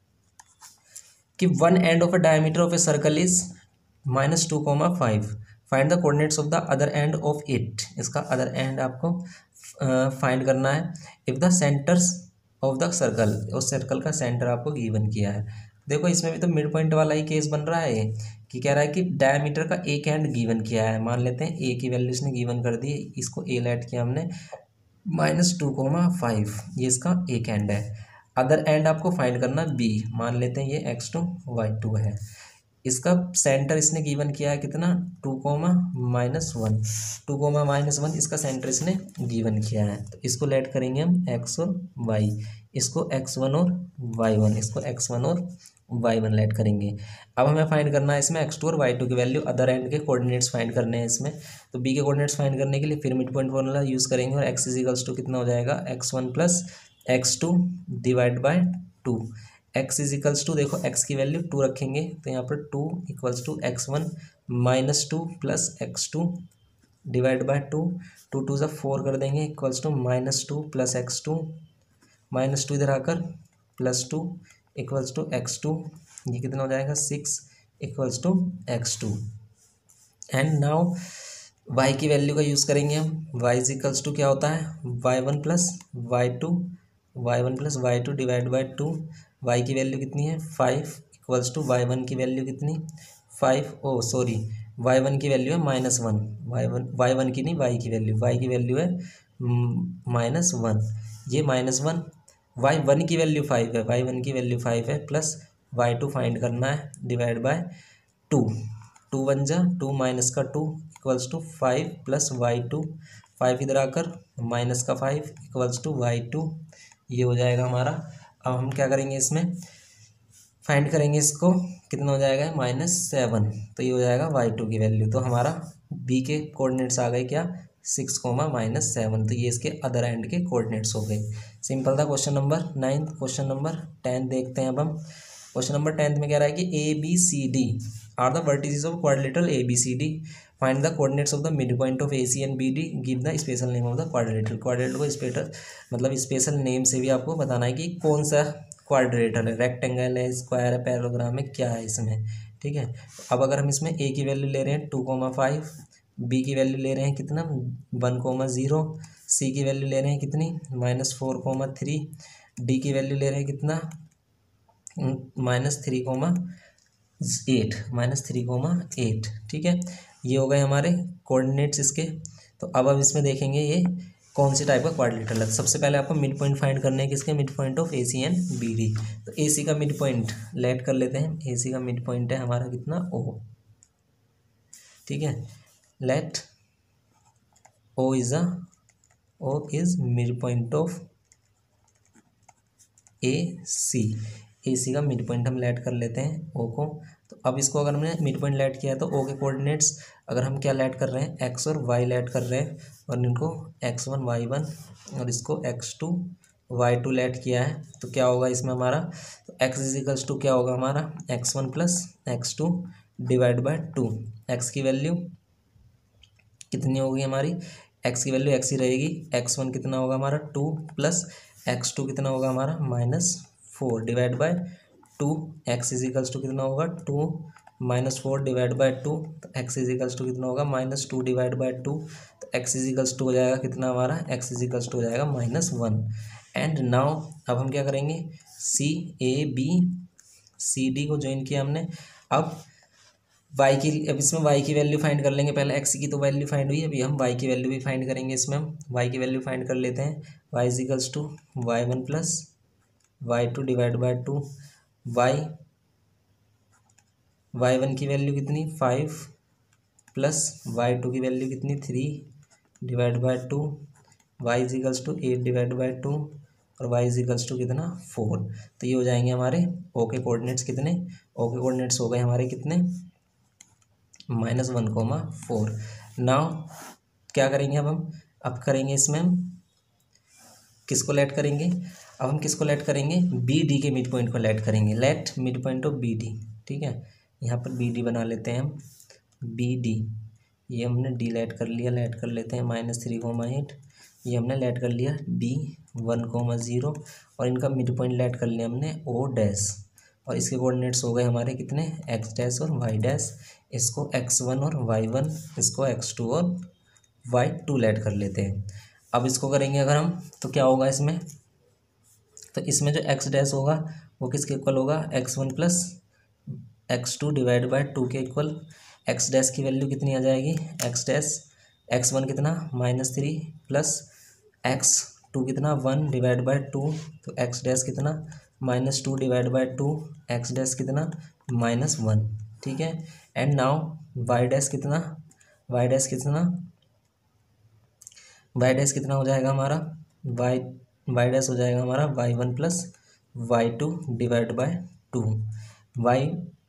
कि one end of a diameter of a circle is minus two comma five, find the coordinates of the other end of it. इसका अदर एंड आपको फाइंड uh, करना है। If the centres of the circle, उस circle का centre आपको given किया है। देखो इसमें भी तो मिड पॉइंट वाला ही केस बन रहा है कि कह रहा है कि डायमीटर का एक एंड गिवन किया है, मान लेते हैं ए की वैल्यू इसने गिवन कर दी, इसको ए लेट किया हमने माइनस टू कोमा फाइव, ये इसका एक एंड है। अदर एंड आपको फाइंड करना बी, मान लेते हैं ये एक्स टू वाई टू है, इसका सेंटर इसने गिवन किया है कितना two comma minus one, two comma minus one इसका सेंटर इसने गिवन किया है। तो इसको लेट करेंगे हम एक्स और वाई, इसको एक्स वन और वाई वन, इसको एक्स वन और वाई वन लेट करेंगे। अब हमें फाइंड करना है इसमें एक्स टू और वाई टू की वैल्यू, अदर एंड के कोऑर्डिनेट्स फाइंड करने हैं इसमें। तो बी के कोऑर्डिनेट्स फाइंड करने के लिए फिर मिड पॉइंट फॉर्मूला यूज़ करेंगे और एक्स इज इक्वल्स टू कितना हो जाएगा x one plus x two divide by two, x is equals to देखो एक्स की वैल्यू टू रखेंगे तो यहाँ पर two equals to x one minus two plus x two divide by two, two two ज़ा फोर कर देंगे equals to minus two plus x two, minus two इधर आकर plus two equals to x two, ये कितना हो जाएगा six equals to x to. And now y की वैल्यू का यूज़ करेंगे हम, वाई इज इक्वल्स टू क्या होता है y one plus Y two, Y one plus Y two divide by two, Y की वैल्यू कितनी है five equals to Y one की वैल्यू कितनी five, oh sorry y one की वैल्यू है minus one, Y one Y one की नहीं y की वैल्यू, वाई की वैल्यू है माइनस वन, ये माइनस वन, वाई वन की वैल्यू फाइव है, वाई वन की वैल्यू फाइव है प्लस वाई टू फाइंड करना है divide by two, two one जा टू माइनस का two equals to five plus Y two, five इधर आकर माइनस का five equals to Y two, ये हो जाएगा हमारा। अब हम क्या करेंगे, इसमें फाइंड करेंगे इसको, कितना हो जाएगा माइनस सेवन, तो ये हो जाएगा वाई टू की वैल्यू। तो हमारा बी के कोऑर्डिनेट्स आ गए क्या, सिक्स कोमा माइनस सेवन, तो ये इसके अदर एंड के कोऑर्डिनेट्स हो गए। सिंपल था question number ninth. Question number tenth देखते हैं अब हम। क्वेश्चन नंबर टेंथ में कह रहा है कि A B C D are the vertices of quadrilateral A B C D, find the coordinates of the mid point of A C and B D, give the special name of the quadrilateral. Quadrilateral को special मतलब special name से भी आपको बताना है कि कौन सा क्वाड्रिलेटर है, रेक्टेंगल है, स्क्वायर है, पैरेललोग्राम है, क्या है इसमें, ठीक है। अब अगर हम इसमें ए की वैल्यू ले रहे हैं टू कोमा फाइव, बी की वैल्यू ले रहे हैं कितना वन कोमा ज़ीरो, सी की वैल्यू ले रहे हैं कितनी minus four comma three, D की वैल्यू ले रहे हैं कितना minus three comma eight, minus three comma eight, ठीक है। ये हो गए हमारे कोऑर्डिनेट्स इसके। तो अब अब इसमें देखेंगे ये कौन सी टाइप का क्वाड्रिलेटरल है। सबसे पहले आपको मिड पॉइंट फाइंड करने हैं किसके, mid point of A C and B D. तो ए सी का मिड पॉइंट लेट कर लेते हैं, ए सी का मिड पॉइंट है हमारा कितना ओ, ठीक है। Let O is a O is mid point of A C, A C का मिड पॉइंट हम लेट कर लेते हैं ओ को। तो अब इसको अगर हमने मिड पॉइंट लेट किया है तो ओ के कोऑर्डिनेट्स अगर हम क्या लेट कर रहे हैं, एक्स और वाई लेट कर रहे हैं, और इनको एक्स वन वाई वन और इसको x two Y two let किया है, तो क्या होगा इसमें हमारा, तो एक्स इजिकल्स टू क्या होगा हमारा X one plus x two divide by two. X की वैल्यू कितनी होगी हमारी, एक्स की वैल्यू एक्स ही रहेगी, एक्स वन कितना होगा हमारा टू प्लस एक्स टू कितना होगा हमारा minus four divide by two, X equals to कितना होगा two minus four divide by two, तो एक्स इजिकल्स टू कितना होगा minus two divide by two, तो एक्स इजिकल्स टू हो जाएगा कितना हमारा, एक्स इजिकल्स टू हो जाएगा माइनस वन। एंड नाउ अब हम क्या करेंगे, see A B C D को ज्वाइन किया हमने। अब वाई की, अब इसमें वाई की वैल्यू फाइंड कर लेंगे, पहले एक्स की तो वैल्यू फाइंड हुई, अभी हम वाई की वैल्यू भी फाइंड करेंगे। इसमें हम वाई की वैल्यू फाइंड कर लेते हैं, Y equals two Y one plus Y two divide by two, Y Y one की वैल्यू कितनी फाइव प्लस वाई टू की वैल्यू कितनी three divide by two, Y equals two eight divide by two और Y equals to कितना four. तो ये हो जाएंगे हमारे ओ के कोऑर्डिनेट्स कितने, ओ के कोऑर्डिनेट्स हो गए हमारे कितने minus one comma four. Now क्या करेंगे अब हम, अब करेंगे इसमें हम किसको लेट करेंगे, अब हम किसको लेट करेंगे, बी डी के मिड पॉइंट को लेट करेंगे। Let mid point of B D, ठीक है। यहाँ पर बी डी बना लेते हैं हम, बी डी ये हमने डी लेट कर लिया, लेट कर लेते हैं माइनस थ्री कोमा एट, ये हमने लेट कर लिया डी वन कोमा ज़ीरो, और इनका मिड पॉइंट लेट कर लिया हमने ओ डैश, और इसके कोऑर्डिनेट्स हो गए हमारे कितने एक्स डैश और वाई डैश। इसको एक्स वन और वाई वन, इसको एक्स टू और वाई टू लेट कर लेते हैं। अब इसको करेंगे अगर हम, तो क्या होगा इसमें, तो इसमें जो एक्स डैश होगा वो किसके इक्वल होगा, x one plus x two divide by two के इक्वल। एक्स डैश की वैल्यू कितनी आ जाएगी, एक्स डैश एक्स वन कितना minus three plus x two कितना वन डिवाइड बाय टू, तो एक्स डैश कितना minus two divide by two, x dash कितना माइनस वन, ठीक है। एंड नाउ वाई डैश कितना, वाई डैश कितना वाई डैश कितना हो जाएगा हमारा, वाई वाई डैश हो जाएगा हमारा Y one plus Y two divide by two. Y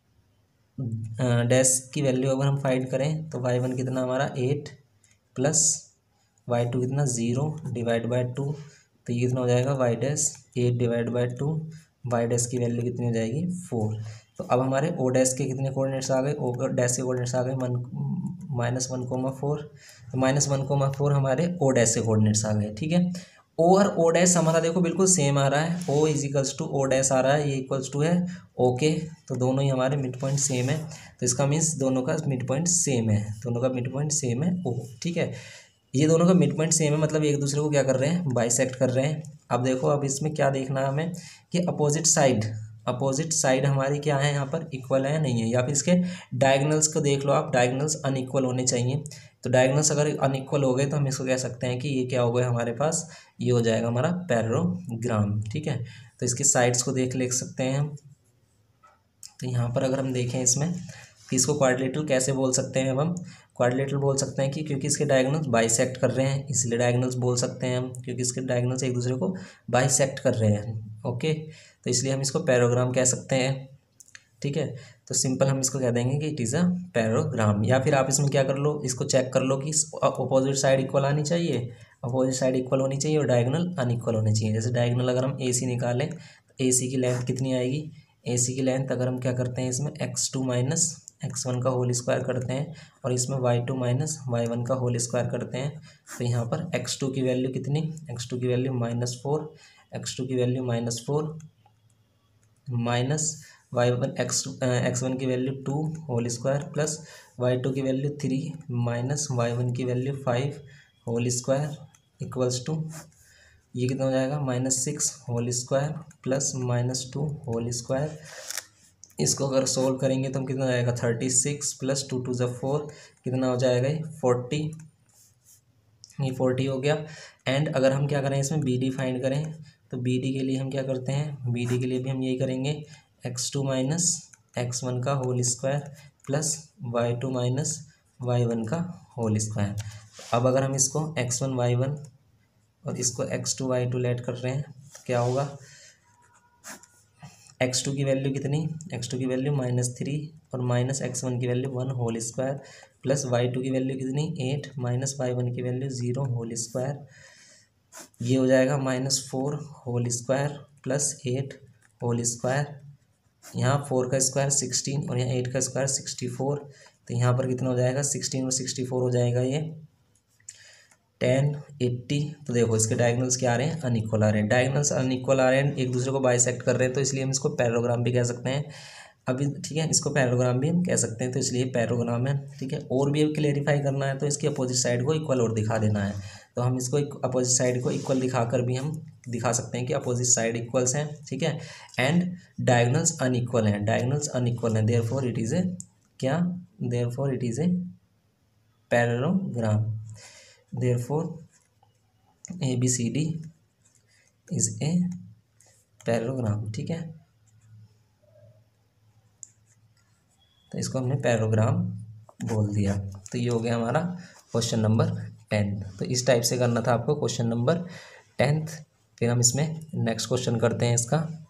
dash की वैल्यू अगर हम फाइंड करें तो वाई वन कितना हमारा एट प्लस वाई टू कितना ज़ीरो डिवाइड बाय टू, तो ये कितना हो जाएगा Y dash eight divide by two, Y dash की वैल्यू कितनी हो जाएगी फोर। तो अब हमारे ओ डैश के कितने कोऑर्डिनेट्स आ गए, ओ डैश के कोऑर्डिनेट्स आ गए one minus one comma four, तो माइनस वन कोमा फोर हमारे ओ डैश के कोऑर्डिनेट्स आ गए, ठीक है। ओ और ओ डैश हमारा देखो बिल्कुल सेम आ रहा है, ओ इजिकल्स टू ओ डैश आ रहा है, ये इक्वल्स टू है ओ के, तो दोनों ही हमारे मिड पॉइंट सेम है, तो इसका मीन्स दोनों का मिड पॉइंट सेम है, दोनों का मिड पॉइंट सेम है ओ, ठीक है। ये दोनों का मिड पॉइंट सेम है, मतलब एक दूसरे को क्या कर रहे हैं, बाइसेक्ट कर रहे हैं। अब देखो अब इसमें क्या देखना है हमें कि अपोजिट साइड, अपोजिट साइड हमारी क्या है यहाँ पर इक्वल है या नहीं है, या फिर इसके डायगोनल्स को देख लो आप, डायगोनल्स अनइक्वल होने चाहिए। तो डायगोनल्स अगर अनइक्वल हो गए तो हम इसको कह सकते हैं कि ये क्या हो गया हमारे पास, ये हो जाएगा हमारा पैरेललोग्राम, ठीक है। तो इसकी साइड्स को देख ले सकते हैं हम। तो यहाँ पर अगर हम देखें इसमें कि इसको क्वाड्रिलेटरल कैसे बोल सकते हैं, अब हम क्वाड्रिलेटरल बोल सकते हैं कि क्योंकि इसके डायगोनल्स बाइसेक्ट कर रहे हैं, इसलिए डायगोनल्स बोल सकते हैं हम, क्योंकि इसके डायगोनल्स एक दूसरे को बाइसेक्ट कर रहे हैं। ओके, तो इसलिए हम इसको पैरोग्राम कह सकते हैं। ठीक है, तो सिंपल हम इसको कह देंगे कि इट इज़ अ पैरोग्राम। या फिर आप इसमें क्या कर लो, इसको चेक कर लो कि अपोजिट साइड इक्वल आनी चाहिए, अपोजिट साइड इक्वल होनी चाहिए और डायगोनल अनइक्वल होने चाहिए। जैसे डायगोनल अगर हम ए सी निकालें तो ए सी की लेंथ कितनी आएगी, ए सी की लेंथ अगर हम क्या करते हैं इसमें x two minus x one का होल स्क्वायर करते हैं और इसमें Y two minus Y one का होल स्क्वायर करते हैं, तो यहाँ पर एक्स टू की वैल्यू कितनी, एक्स टू की value minus four, X two की value minus four minus Y one X X one की value two whole square plus Y two की value three minus Y one की value five whole square equals to ये कितना हो जाएगा, minus six whole square plus minus two whole square. इसको अगर solve करेंगे तो हम कितना हो जाएगा, thirty six plus two two ज़ा फोर कितना हो जाएगा, ये फोर्टी, ये फोर्टी हो गया। एंड अगर हम क्या करें इसमें बी डी फाइंड करें तो बी डी के लिए हम क्या करते हैं, बी डी के लिए भी हम यही करेंगे, X two minus x one का whole square plus Y two minus Y one का होल स्क्वायर। अब अगर हम इसको एक्स वन वाई वन और इसको x two Y two let कर रहे हैं तो क्या होगा, एक्स टू की वैल्यू कितनी, एक्स टू की वैल्यू माइनस थ्री और माइनस एक्स वन की value one whole square plus Y two की वैल्यू कितनी एट माइनस वाई वन की वैल्यू ज़ीरो होल स्क्वायर, ये हो जाएगा minus four whole square plus eight whole square. यहाँ फोर का स्क्वायर सिक्सटीन और यहाँ एट का स्क्वायर सिक्सटी फोर, तो यहाँ पर कितना हो जाएगा, सिक्सटीन और सिक्सटी फोर हो जाएगा ये टेन एट्टी। तो देखो इसके डायगोनल्स क्या आ रहे हैं, अनइक्वल आ रहे हैं, डायगोनल्स अनइक्वल आ रहे हैं, एक दूसरे को बाइसेक्ट कर रहे हैं, तो इसलिए हम इसको पैरेललोग्राम भी कह सकते हैं। अभी ठीक है, इसको पैरेललोग्राम भी हम कह सकते हैं, तो इसलिए पैरेललोग्राम है। ठीक है, और भी क्लेरिफाई करना है तो इसकी अपोजिट साइड को इक्वल और दिखा देना है, तो हम इसको अपोजिट साइड को इक्वल दिखा कर भी हम दिखा सकते हैं कि अपोजिट साइड इक्वल्स हैं। ठीक है, एंड डायगोनल्स अनइक्वल हैं, डायगोनल्स अनइक्वल हैं, देयरफॉर इट इज़ ए क्या, therefore it is a parallelogram, therefore A B C D is a parallelogram. ठीक है, तो इसको हमने पैरेललोग्राम बोल दिया। तो ये हो गया हमारा क्वेश्चन नंबर टेंथ। तो इस टाइप से करना था आपको क्वेश्चन नंबर टेंथ। फिर हम इसमें नेक्स्ट क्वेश्चन करते हैं इसका।